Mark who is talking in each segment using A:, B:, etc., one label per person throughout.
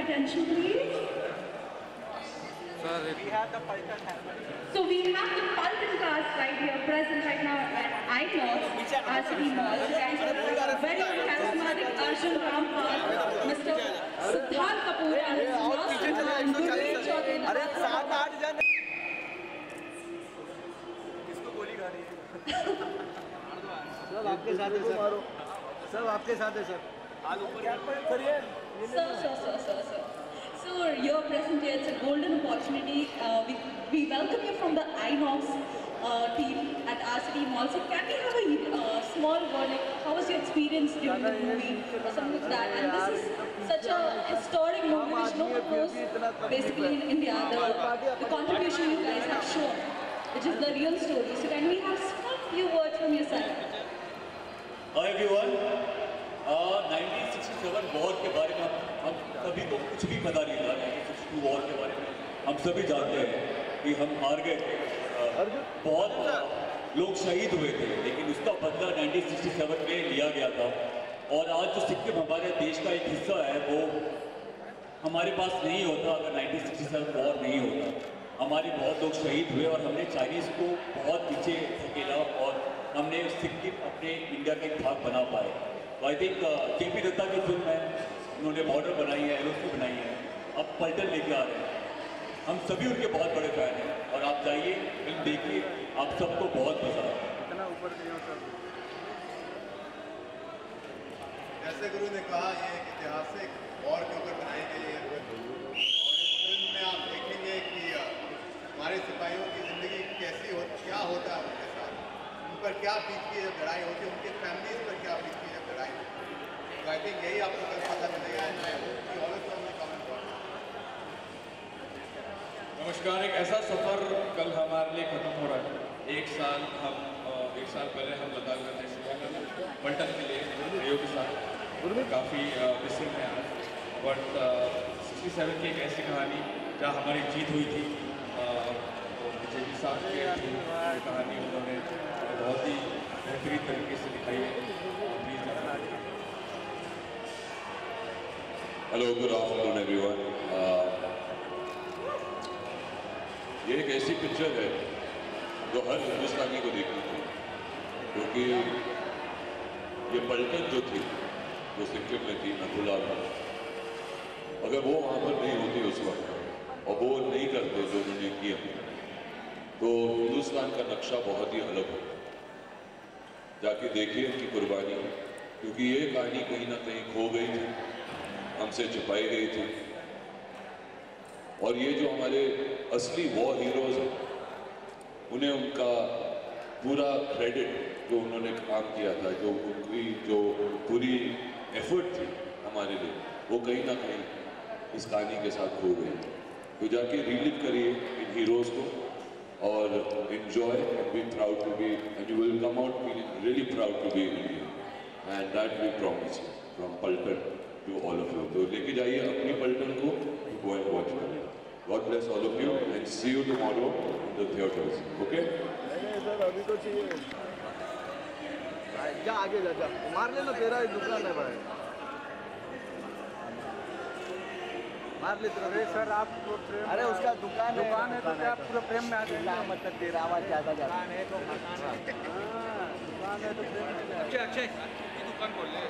A: attention, please.
B: Sir, we have the Pulton helmet.
A: So we have the Pulton cars right here, present right now at INOX, RCD Mall. So guys, very charismatic Arjun Rampal, Mr. Siddharth Kapoor, and his last and Gurveer Chaudhary.
B: अरे 7-8 जन किसको गोली खा रही है? सब आपके साथ है सर। सब आपके साथ है सर। हाल ऊपर करिए।
A: Sir. So you're present here. It's a golden opportunity. We welcome you from the INOX team at RCD Mall. So can we have a small word? Like, how was your experience during the movie or something like that? And this is such a historic movie which no one knows basically in India. The contribution you guys have shown, which is the real story. So can we have small few words from your side?
C: Hi everyone. 1967 war के बारे में हम सभी को कुछ भी पता नहीं था। 1962 वॉर के बारे में हम सभी जानते हैं कि हम हार गए थे, बहुत लोग शहीद हुए थे, लेकिन उसका बदला 1967 में लिया गया था। और आज जो सिक्किम हमारे देश का एक हिस्सा है वो हमारे पास नहीं होता अगर 1967 वॉर नहीं होता। हमारे बहुत लोग शहीद हुए और हमने चाइनीज़ को बहुत पीछे धकेला और हमने सिक्किम अपने इंडिया का एक भाग बना पाए। तो आई थिंक के.पी. दत्ता की फिल्म है, उन्होंने बॉर्डर बनाई है, एलओसी बनाई है, अब पल्टन लेके आ रहे हैं। हम सभी उनके बहुत बड़े फैन हैं और आप जाइए फिल्म देखिए, आप सबको बहुत मजा आएगा।
B: इतना ऊपर गया सब।
D: जैसे गुरु ने कहा, ये एक ऐतिहासिक वॉर के ऊपर बनाई गई है और इस फिल्म में आप देखेंगे कि हमारे सिपाहियों की ज़िंदगी कैसी हो, क्या होता है उनके साथ, उन पर क्या बीतती है जब लड़ाई होती है, उनके फैमिलीज पर क्या बीतती है जब लड़ाई होती है। तो आई थिंक यही आपको कल पता चलेगा।
E: नमस्कार। एक ऐसा सफ़र कल हमारे लिए ख़त्म हो रहा है। एक साल पहले हम लद्दाख गए थे, श्रीनगर में पल्टन के लिए भाइयों के साथ। काफ़ी मिसिंग है आज, बट 67 की एक ऐसी कहानी जहाँ हमारी जीत हुई थी। विजय जी साहब की कहानी उन्होंने बहुत ही बेहतरीन तरीके से दिखाई है। Please
F: hello, good afternoon everyone. ये एक ऐसी पिक्चर है जो हर हिंदुस्तानी को देखनी चाहिए, क्योंकि ये पलटन जो थी वो सिक्किम में थी, नथुला था। अगर वो वहाँ पर नहीं होती उस वक्त और वो नहीं करते जो उन्होंने किया, तो हिंदुस्तान का नक्शा बहुत ही अलग होता। जाके देखिए उनकी कुर्बानी, क्योंकि ये कहानी कहीं ना कहीं खो गई थी, हमसे छुपाई गई थी। और ये जो हमारे असली वॉर हीरोज हैं, उन्हें उनका पूरा क्रेडिट जो उन्होंने काम किया था, जो उनकी जो पूरी एफर्ट थी हमारे लिए, वो कहीं ना कहीं इस कहानी के साथ खो गई। तो जाके रिलीव करिए इन हीरोज को और enjoy and be proud to be, and you will come out feeling really proud to be Indian, and that we promise you from Pulton to all of you. तो लेके जाइए अपनी पल्टन को, go and watch it. God bless all of you and see you tomorrow in the theaters. Okay?
B: Sir अभी तो चाहिए। जा आगे जा मार लेना, तेरा दुकान है भाई, मार ले। अरे सर आप अरे उसका दुकान है तो क्या पूरा प्रेम में आ जाएगा, मतलब तेरा आवाज ज़्यादा जाता है। दुकान है तो प्रेम में। अक्षय ये दुकान खोल ले।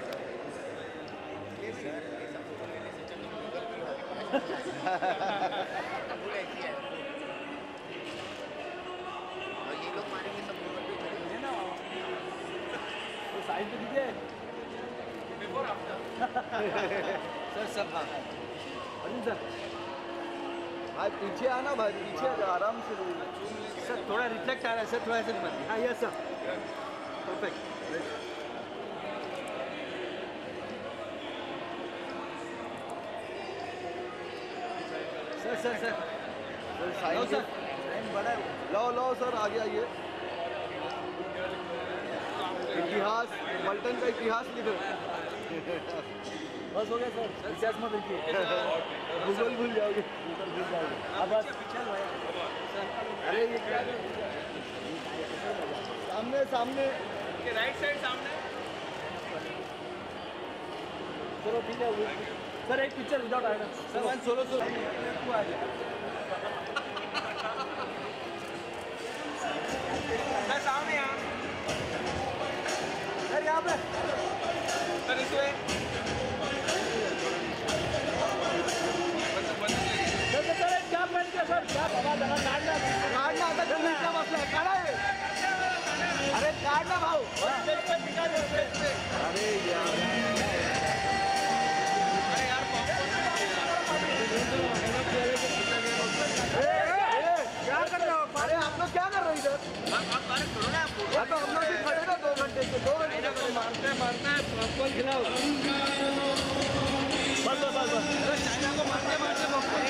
D: ये लोग मारेंगे सब ना,
B: तो साइड पे दीजिए। बिफोर आफ्टर सर सब। हाँ अरुण सर, भाई पीछे आना, भाई पीछे आराम से। सर थोड़ा रिफ्लेक्ट आ रहा है सर, थोड़ा ऐसे मत। हाँ yes sir, perfect. Sir side sir बड़ा लो सर, आगे आइए। इतिहास, पल्टन का इतिहास लिखो। बस हो गया सर, इतिहास मत लिखिए, भूल जाओगे। अब बस अरे ये क्या, सामने राइट साइड सामने। चलो ठीक है। सर एक पिक्चर विदाउट आएगा सर सोलो सामने यहाँ सर यहाँ पे सर इसमें सर क्या पहन के सर क्या बाबा जरा काटना आता जल्दी क्या मसला है काढ़ा है अरे काटना भाव अरे यार क्या कर रहे हो अरे आप लोग क्या कर रहे हो इधर तो हम लोग भी खड़े ना 2 घंटे से 2 घंटे मारते पॉपकॉर्न खिलाओ बस चाइना को मारते पॉपकॉर्न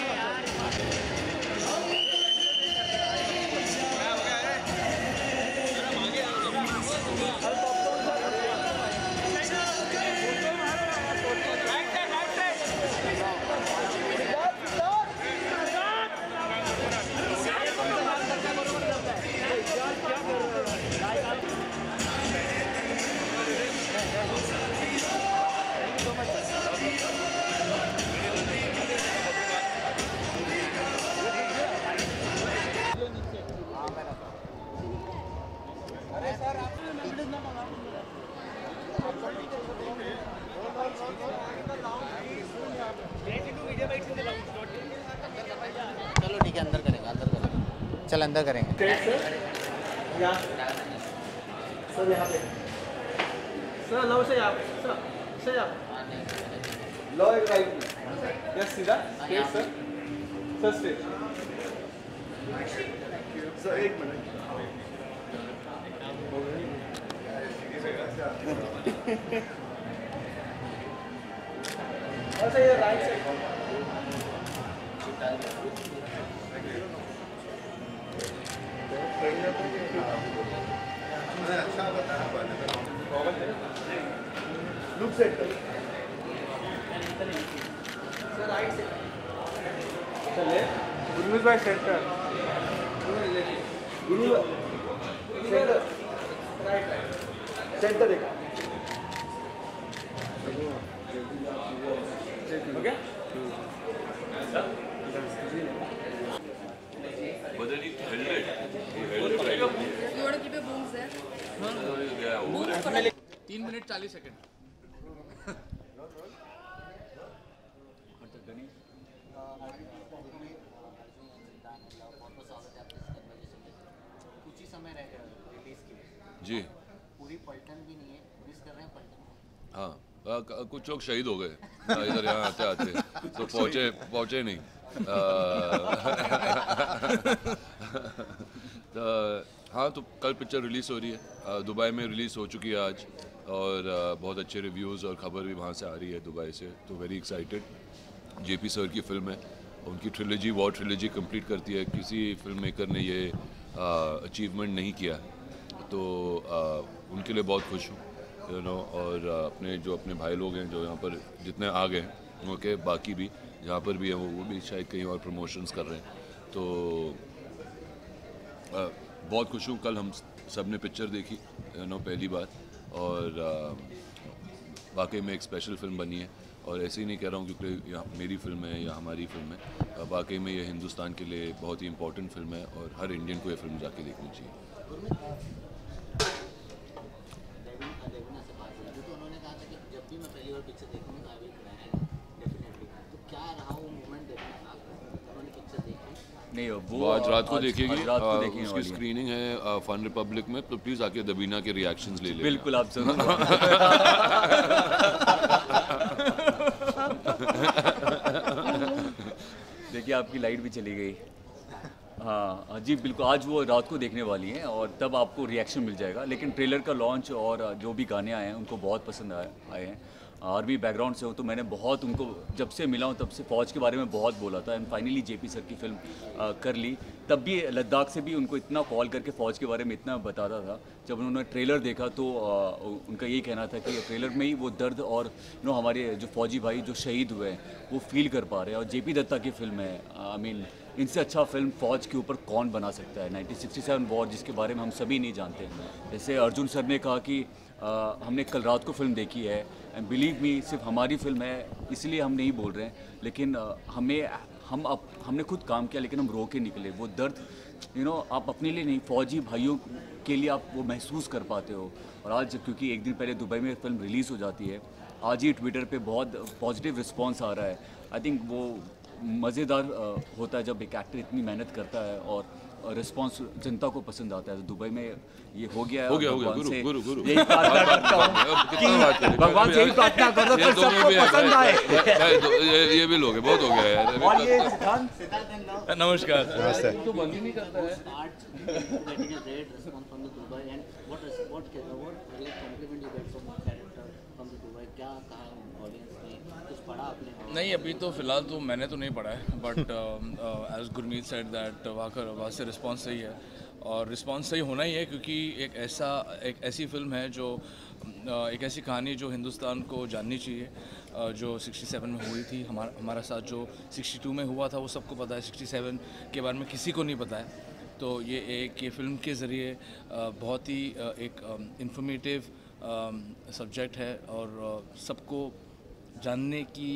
G: चलो ठीक है अंदर करेंगे चल अंदर करेंगे
B: सर यहाँ पे सर लो से आप सर लो एक राइट यस सीधा स्ट्रेट सर स्ट्रेट सर एक मिनट अच्छा ये राइट साइड
D: अच्छा बताया
B: लुक सेट कर सर राइट से चले गुरुज भाई सेट कर गुरु सेंटर राइट सेंटर देखा okay
F: But then he held it. He held it right.
A: You want to keep your booms there?
F: Yeah, over it.
E: 3 minute 40 second
G: कुछ ही समय रह गया रिलीज के
F: जी
G: पूरी पलटन भी नहीं है मिस कर रहे हैं पलटन
F: हाँ कुछ लोग शहीद हो गए इधर यहाँ आते आते तो पहुँचे नहीं हाँ तो कल पिक्चर रिलीज़ हो रही है दुबई में रिलीज़ हो चुकी है आज और बहुत अच्छे रिव्यूज़ और ख़बर भी वहाँ से आ रही है दुबई से तो वेरी एक्साइटेड जेपी सर की फ़िल्म है उनकी ट्रिलॉजी वॉर ट्रिलॉजी कंप्लीट करती है किसी फिल्म मेकर ने ये अचीवमेंट नहीं किया तो उनके लिए बहुत खुश हूँ यू नो और अपने भाई लोग हैं जो यहाँ पर जितने आ गए हैं उनके बाकी भी जहाँ पर भी हैं वो भी शायद कहीं और प्रमोशंस कर रहे हैं तो बहुत खुश हूँ कल हम सब ने पिक्चर देखी यू नो पहली बार और वाकई में एक स्पेशल फिल्म बनी है और ऐसे ही नहीं कह रहा हूँ क्योंकि मेरी फिल्म है या हमारी फिल्म है वाकई में ये हिंदुस्तान के लिए बहुत ही इंपॉर्टेंट फिल्म है और हर इंडियन को ये फिल्म जाके देखनी चाहिए
G: उन्होंने कहा था कि जब भी मैं पहली बार पिक्चर देखूंगा तो आई विल क्राई डेफिनेटली तो क्या रहा वो मोमेंट देखना उन्होंने पिक्चर देखी
C: नहीं
F: वो आज रात को देखेगी उसकी स्क्रीनिंग है फन रिपब्लिक में तो प्लीज़ आके दबीना के रिएक्शंस ले लें
C: बिल्कुल आप जरूर देखिए आपकी लाइट भी चली गई हाँ जी बिल्कुल आज वो रात को देखने वाली हैं और तब आपको रिएक्शन मिल जाएगा लेकिन ट्रेलर का लॉन्च और जो भी गाने आए हैं उनको बहुत पसंद आए हैं आर्मी बैकग्राउंड से हो तो मैंने बहुत उनको जब से मिला हूँ तब से फ़ौज के बारे में बहुत बोला था एंड फाइनली जेपी सर की फिल्म कर ली तब भी लद्दाख से भी उनको इतना कॉल करके फ़ौज के बारे में इतना बताता था जब उन्होंने ट्रेलर देखा तो उनका यही कहना था कि ट्रेलर में ही वो दर्द और हमारे जो फ़ौजी भाई जो शहीद हुए हैं वो फील कर पा रहे हैं और जेपी दत्ता की फिल्म है आई मीन इनसे अच्छा फिल्म फ़ौज के ऊपर कौन बना सकता है 1967 वॉर जिसके बारे में हम सभी नहीं जानते जैसे अर्जुन सर ने कहा कि
H: हमने कल रात को फिल्म देखी है एंड बिलीव मी सिर्फ हमारी फिल्म है इसलिए हम नहीं बोल रहे हैं, लेकिन हमने खुद काम किया लेकिन हम रो के निकले। वो दर्द आप अपने लिए नहीं, फौजी भाइयों के लिए आप वो महसूस कर पाते हो। और आज क्योंकि एक दिन पहले दुबई में फिल्म रिलीज़ हो जाती है, आज ही ट्विटर पे बहुत पॉजिटिव रिस्पांस आ रहा है। आई थिंक वो मज़ेदार होता है जब एक एक्टर इतनी मेहनत करता है और रिस्पांस जनता को पसंद आता है। तो दुबई में ये हो गया है। भगवान से यही प्रार्थना करता हूँ कि भगवान से यही प्रार्थना करो कि सबको पसंद आए।
F: ये भी लोग बहुत हो गया यार।
H: और ये
E: नमस्कार।
G: तो बंद ही नहीं करता है। Getting a great response from the Dubai and what like compliment you get from the character from the Dubai, क्या कहा ऑडियंस ने, कुछ पढ़ा आपने?
E: नहीं, अभी तो फिलहाल तो मैंने तो नहीं पढ़ा है, but as Gurmeet said that वहाँ से रिस्पांस सही है और रिस्पांस सही होना ही है क्योंकि एक ऐसी फिल्म है जो एक ऐसी कहानी जो हिंदुस्तान को जाननी चाहिए, जो 67 में हुई थी। हमारा साथ जो 62 में हुआ था वो सबको पता है, 67 के बारे में किसी को नहीं पता है। तो ये फिल्म के ज़रिए बहुत ही एक इंफॉर्मेटिव सब्जेक्ट है और सबको जानने की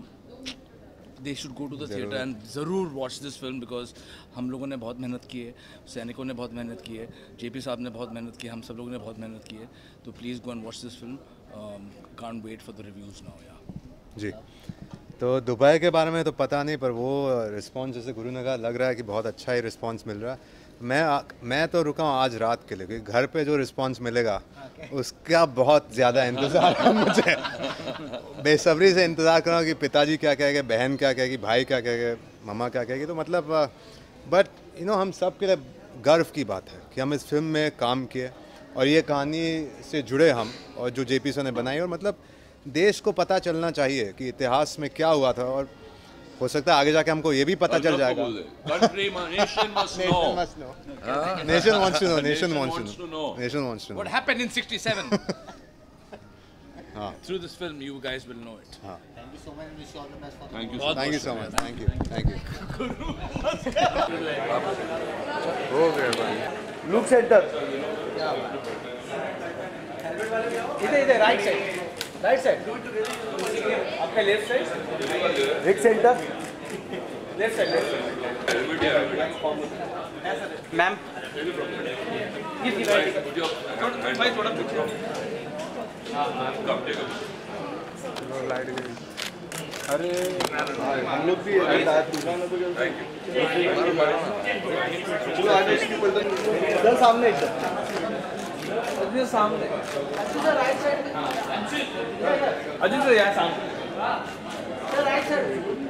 E: they should go to the theatre and ज़रूर वॉच दिस फिल्म बिकॉज हम लोगों ने बहुत मेहनत की है, सैनिकों ने बहुत मेहनत की है, जेपी साहब ने बहुत मेहनत की है, हम सब लोगों ने बहुत मेहनत की है। तो please go and watch this film, can't wait for the reviews now. या
I: जी, तो दुबई के बारे में तो पता नहीं, पर वो रिस्पांस जैसे गुरु ने कहा लग रहा है कि बहुत अच्छा ही रिस्पांस मिल रहा है। मैं तो रुका हूँ आज रात के लिए, घर पे जो रिस्पांस मिलेगा उसका बहुत ज़्यादा इंतज़ार है मुझे। बेसब्री से इंतज़ार कर रहा हूँ कि पिताजी क्या कहेंगे, बहन क्या कहेगी, भाई क्या कहेंगे, मम्मा क्या कहेगी। तो मतलब बट हम सब के लिए गर्व की बात है कि हम इस फिल्म में काम किए और ये कहानी से जुड़े हम, और जो जेपी सर ने बनाई, और मतलब देश को पता चलना चाहिए कि इतिहास में क्या हुआ था, और हो सकता है आगे जाके हमको ये भी पता चल जाएगा। Nation wants to know
E: What happened in 67? Through this film, you guys will know it.
G: Thank you so much and wish you all the best for the
I: Thank you so much. Thank you.
B: हो गया भाई। Look centre इधर right side आपका left side एक centre left side ma'am थोड़ा अरे हम लोग भी सर सामने एकदम सामने राइट साइड अजीत सर यहाँ सामने सर राइट साइड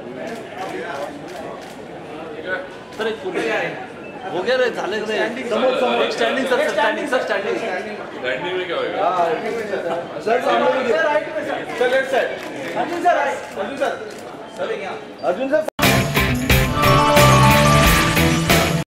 B: सर एक हो गया रे झाले रे समोर स्टँडिंग सर स्टँडिंग में क्या होगा सर सामने सर राइट में sir left side Arjun sir right Arjun sir यहाँ अर्जुन सर